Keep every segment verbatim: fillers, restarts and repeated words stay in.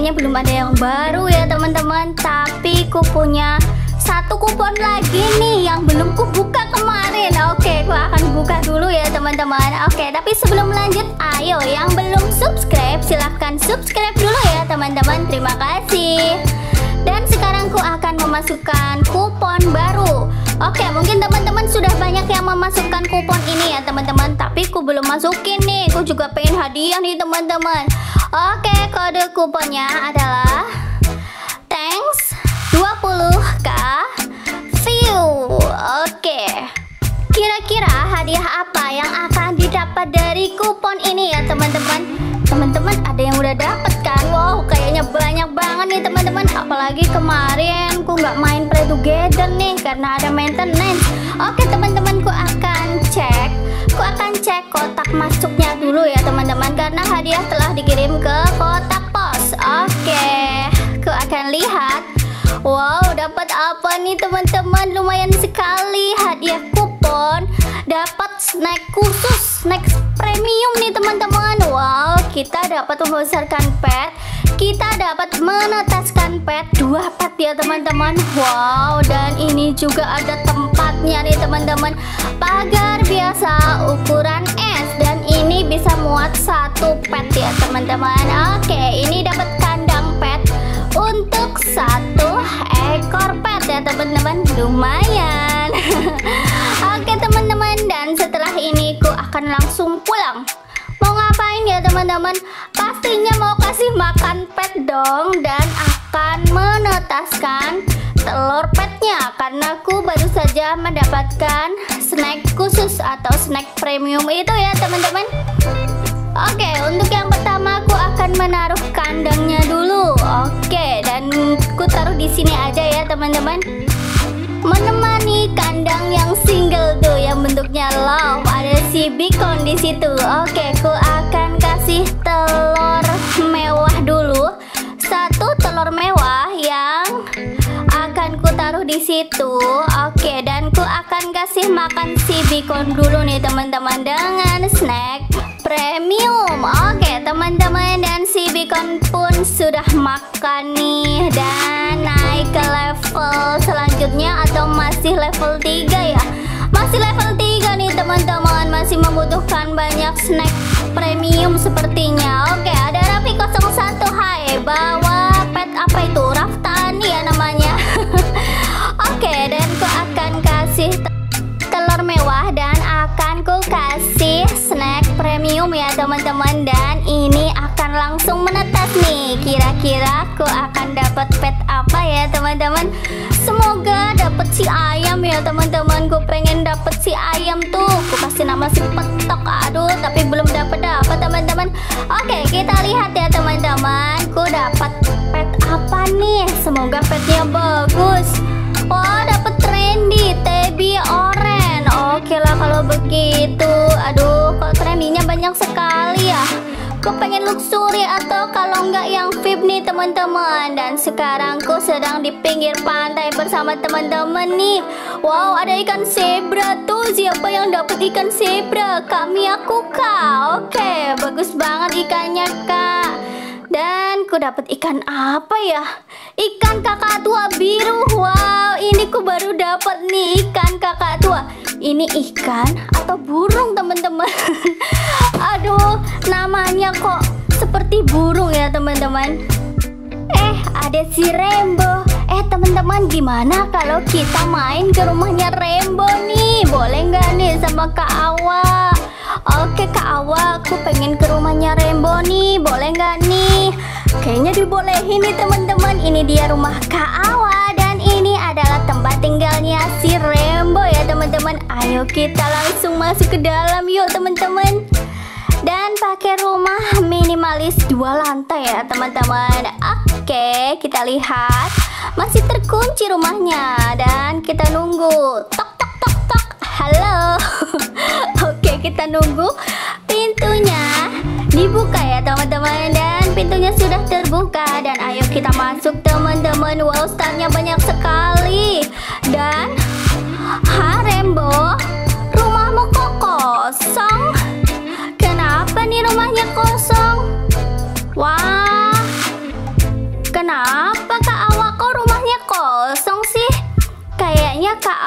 kayaknya belum ada yang baru ya teman-teman. Tapi ku punya satu kupon lagi nih yang belum ku buka kemarin. Oke, ku akan buka dulu ya teman-teman. Oke, tapi sebelum lanjut, ayo yang belum subscribe silahkan subscribe dulu ya teman-teman. Terima kasih. Dan sekarang ku akan memasukkan kupon baru. Oke, mungkin teman-teman sudah banyak yang memasukkan kupon ini ya teman-teman, tapi ku belum masukin nih. Ku juga pengen hadiah nih teman-teman. Oke, kode kuponnya adalah thanks dua puluh k view. Oke, kira-kira hadiah apa yang akan didapat dari kupon ini ya teman-teman? Teman-teman ada yang udah dapet kan? Wow, kayaknya banyak banget nih teman-teman. Apalagi kemarin ku nggak main Play Together nih karena ada maintenance. Oke teman-teman, ku akan cek ku akan cek kotak masuknya dulu ya teman-teman, karena hadiah telah dikirim ke kotak pos. Oke, ku akan lihat. Wow, dapat apa nih teman-teman? Lumayan sekali hadiah kupon. Dapat snack khusus, snack premium nih teman-teman. Wow, kita dapat membesarkan pet, kita dapat menetaskan pet, dua pet ya teman-teman. Wow, dan ini juga ada tempatnya nih teman-teman. Pagar biasa ukuran S, dan ini bisa muat satu pet ya teman-teman. Oke, ini dapat kandang pet untuk satu ekor pet ya teman-teman. Lumayan. Oke teman-teman, dan setelah ini ku akan langsung pulang. Mau ngapain ya teman-teman? Pastinya mau kasih makan pet dong, dan akan menetaskan telur petnya, karena aku baru saja mendapatkan snack khusus atau snack premium itu ya teman-teman. Oke, untuk yang pertama aku akan menaruh kandangnya dulu. Oke, dan ku taruh di sini aja ya teman-teman. Menemani kandang yang single tuh yang bentuknya love, ada si beacon di situ. Oke, ku akan kasih telur mewah dulu. Satu telur mewah yang akan ku taruh di situ. Oke, dan ku akan kasih makan si beacon dulu nih teman-teman dengan snack premium. Oke teman-teman, dan si beacon pun sudah makan nih dan naik ke level selanjutnya, atau masih level tiga ya? Masih level tiga nih teman-teman, masih membutuhkan banyak snack premium sepertinya. Oke, ada Raffi nol satu. Hai, bawa pet apa itu? Raftani ya namanya. Oke, dan ku akan kasih telur mewah, dan akan ku kasih snack premium ya teman-teman. Dan ini akan langsung menetas nih. Kira-kira aku akan dapat pet apa ya teman-teman? Semoga dapat si ayam ya teman-teman. Gue pengen dapat si ayam tuh. Gue kasih nama si petok. Aduh, tapi belum dapat dapat teman-teman. Oke, kita lihat ya teman-teman. Gue dapat pet apa nih? Semoga petnya bagus. Wah, dapat trendy Tabby Oren. Oke lah kalau begitu. Aduh, kok trendinya banyak sekali ya. Aku pengen luxury atau kalau enggak yang V I P nih teman-teman. Dan sekarang ku sedang di pinggir pantai bersama teman-teman nih. Wow, ada ikan zebra tuh. Siapa yang dapat ikan zebra? Kami, aku, Kak. Oke, bagus banget ikannya, Kak. Dan ku dapat ikan apa ya? Ikan kakak tua biru. Wow, ini ku baru dapat nih ikan kakak tua. Ini ikan atau burung teman-teman? Aduh, namanya kok seperti burung ya teman-teman. Eh, ada si Rainbow. Eh teman-teman, gimana kalau kita main ke rumahnya Rainbow nih? Boleh nggak nih sama Kak Awa? Oke Kak Awa, aku pengen ke rumahnya Rainbow nih. Boleh nggak nih? Kayaknya dibolehin nih teman-teman. Ini dia rumah Kak Awa, dan ini adalah tempat tinggalnya si Rainbow ya teman-teman. Ayo kita langsung masuk ke dalam yuk teman-teman. Dan pakai rumah minimalis dua lantai ya teman-teman. Oke, kita lihat masih terkunci rumahnya, dan kita nunggu. Tok tok tok tok. Halo. Oke, kita nunggu pintunya dibuka ya teman-teman. Dan pintunya sudah terbuka, dan ayo kita masuk teman-teman. Wow, stylenya banyak sekali. Dan ha Rainbow, rumahmu kok kosong? Kenapa nih rumahnya kosong? Wah,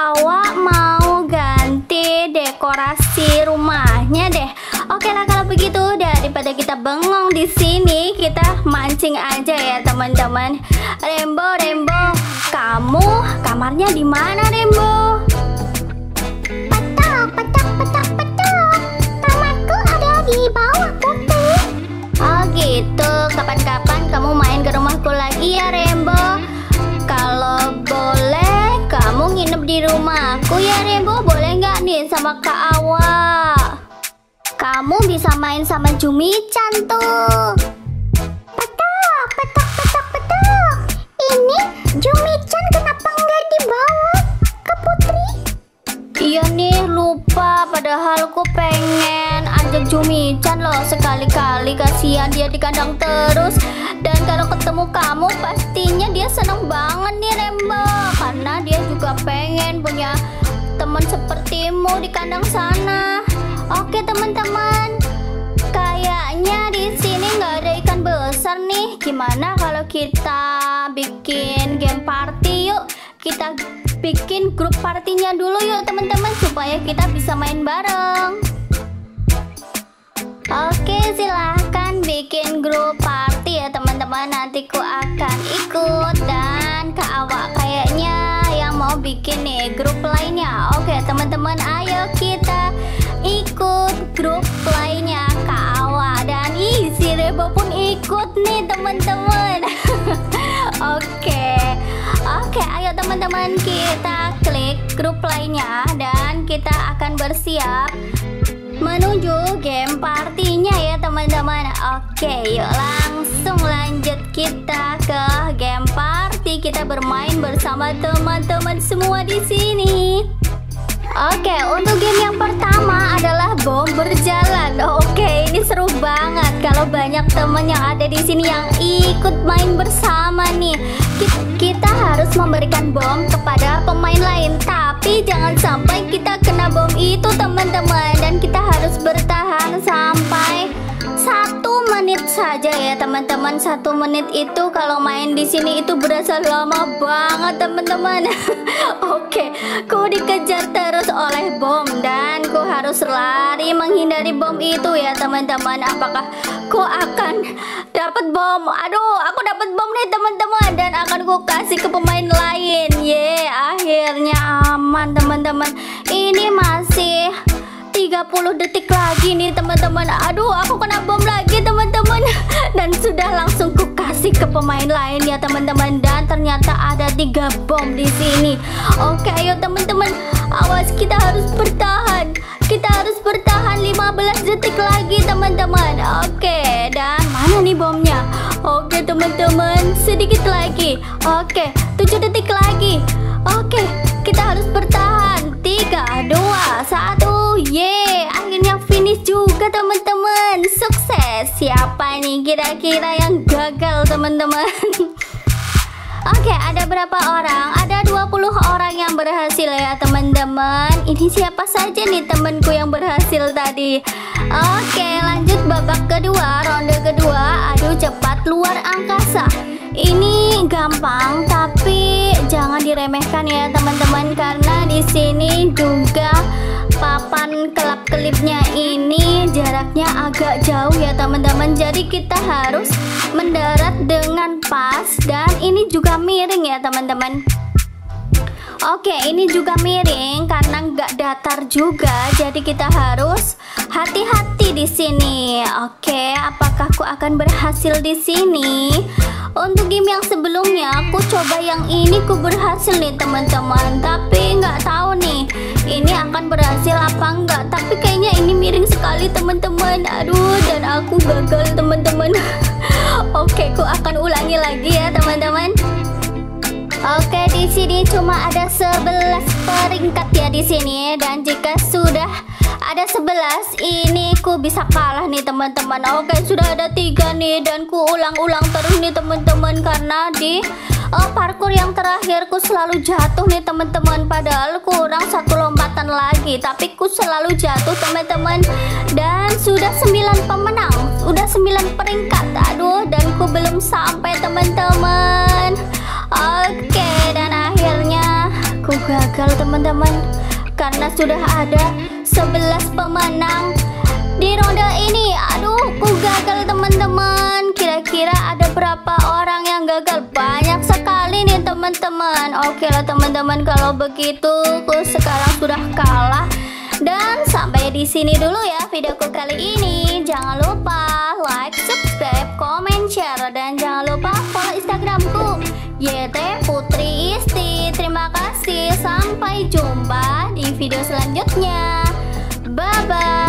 Awa mau ganti dekorasi rumahnya deh. Oke lah kalau begitu, daripada kita bengong di sini, kita mancing aja ya teman-teman. Rembo, Rembo, kamu kamarnya di mana, Rembo? Petok, petok, petok, petok. Kamarku ada di bawah, Putri. Oh gitu, kapan-kapan kamu main ke rumahku lagi ya, Rembo. Kalau boleh, kamu nginep di rumahku ya, Rembo. Boleh nggak nih sama Kak Awa? Kamu bisa main sama Jumi-chan tuh. Petok, petok, petok, petok. Ini Jumi-chan kenapa nggak dibawa ke Putri? Iya nih, lupa. Padahal ku pengen ajak Jumi-chan loh sekali-kali. Kasihan dia di kandang terus. Dan kalau ketemu kamu pastinya dia seneng banget nih, Rembo. Karena dia juga pengen punya teman sepertimu di kandang sana. Oke teman-teman, kayaknya di sini nggak ada ikan besar nih. Gimana kalau kita bikin game party yuk? Kita bikin grup partinya dulu yuk teman-teman, supaya kita bisa main bareng. Oke, silahkan bikin grup party ya teman-teman. Nanti ku akan ikut, dan Kak Awa kayaknya yang mau bikin nih grup lainnya. Oke teman-teman, ayo kita ikut grup lainnya Kak Awa. Dan ih, si Rebo pun ikut nih teman-teman. Oke, oke, ayo teman-teman, kita klik grup lainnya dan kita akan bersiap menuju game partinya ya teman-teman. Oke, yuk langsung lanjut kita ke game party. Kita bermain bersama teman-teman semua di sini. Oke, untuk game yang pertama adalah bom berjalan. Oke, ini seru banget kalau banyak teman yang ada di sini yang ikut main bersama nih. Kita harus memberikan bom kepada pemain lain, tapi jangan sampai kita kena bom itu teman-teman. Dan kita harus bertahan sampai satu menit saja ya teman-teman. Satu menit itu kalau main di sini itu berasa lama banget teman-teman. Oke, ku dikejar terus oleh bom dan ku harus lari menghindari bom itu ya teman-teman. Apakah ku akan dapat bom? Aduh, aku dapat bom nih teman-teman, dan akan ku kasih ke pemain lain. Ye, akhirnya aman teman-teman. Ini masih tiga puluh detik lagi nih teman-teman. Aduh, aku kena bom lagi teman-teman. Dan sudah langsung ku kasih ke pemain lain ya teman-teman. Dan ternyata ada tiga bom di sini. Oke, ayo teman-teman, awas, kita harus bertahan. Kita harus bertahan lima belas detik lagi teman-teman. Oke, dan mana nih bomnya? Oke teman-teman, sedikit lagi. Oke, tujuh detik lagi. Oke, kita harus bertahan. Tiga, dua, satu. Yeay, akhirnya finish juga teman-teman. Sukses. Siapa nih kira-kira yang gagal teman-teman? Oke, ada berapa orang? Ada dua puluh orang yang berhasil ya teman-teman. Ini siapa saja nih temanku yang berhasil tadi? Oke, lanjut babak kedua, ronde kedua. Adu cepat luar angkasa. Ini gampang, tapi jangan diremehkan ya teman-teman, karena di sini juga papan kelap-kelipnya ini jaraknya agak jauh ya teman-teman. Jadi kita harus mendarat dengan pas, dan ini juga miring ya teman-teman. Oke, ini juga miring karena nggak datar juga, jadi kita harus hati-hati di sini. Oke, apakah aku akan berhasil di sini? Untuk game yang sebelumnya aku coba yang ini, ku berhasil nih teman-teman, tapi nggak tahu nih ini akan berhasil apa enggak. Tapi kayaknya ini miring sekali teman-teman. Aduh, dan aku gagal teman-teman. Oke, ku akan ulangi lagi ya teman-teman. Oke, di sini cuma ada sebelas peringkat ya di sini, dan jika sudah ada sebelas, ini ku bisa kalah nih teman-teman. Oke, sudah ada tiga nih, dan ku ulang-ulang terus nih teman-teman, karena di oh, parkour yang terakhir ku selalu jatuh nih teman-teman. Padahal kurang satu lompatan lagi, tapi ku selalu jatuh teman-teman. Dan sudah sembilan pemenang, sudah sembilan peringkat. Aduh, dan ku belum sampai teman-teman. Oke, dan akhirnya ku gagal gagal teman-teman, karena sudah ada sebelas pemenang di ronde ini. Aduh, aku gagal teman-teman. Kira-kira ada berapa orang yang gagal? Banyak sekali nih teman-teman. Oke lah teman-teman, kalau begitu aku sekarang sudah kalah. Dan sampai di sini dulu ya videoku kali ini. Jangan lupa like, subscribe, comment, share, dan jangan lupa follow Instagramku Y T Putri Isti. Terima kasih, sampai jumpa di video selanjutnya. Bye bye.